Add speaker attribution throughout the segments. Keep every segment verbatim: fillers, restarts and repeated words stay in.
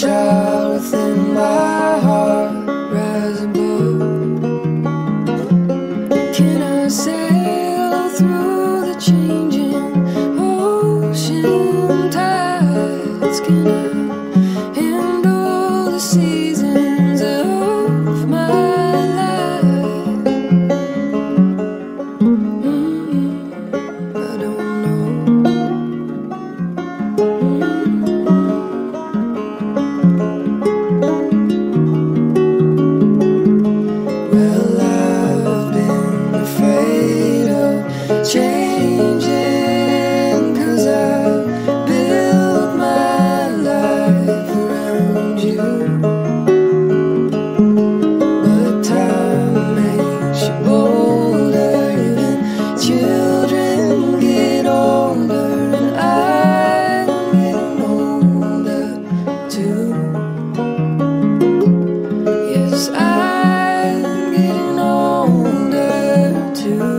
Speaker 1: child within my heart rise above. Can I sail through the changing ocean tides? Can I handle the seasons of my life? Mm-hmm. I don't know. Changing, 'cause I've built my life around you. But time makes you bolder, even children get older, and I'm getting older too. Yes, I'm getting older too.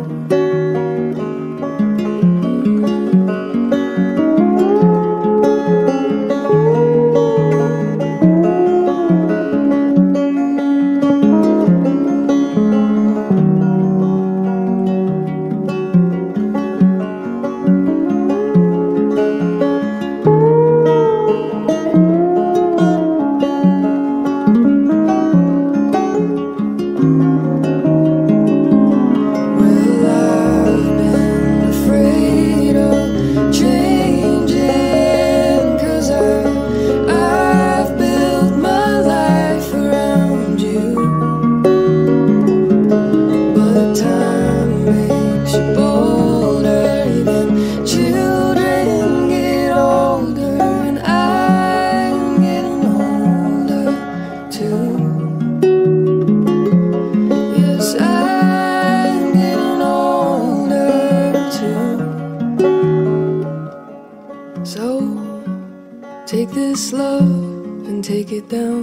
Speaker 1: So, take this love and take it down.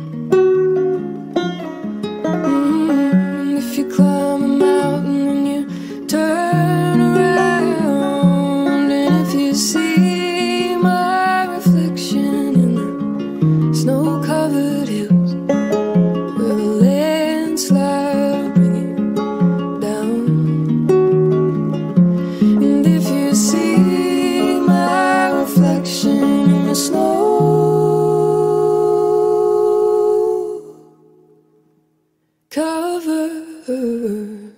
Speaker 1: Mm-hmm. If you climb a mountain and you turn around, and if you see my reflection in the snow-covered hills, where the landslide will bring you down, and if you see reflection in the snow covered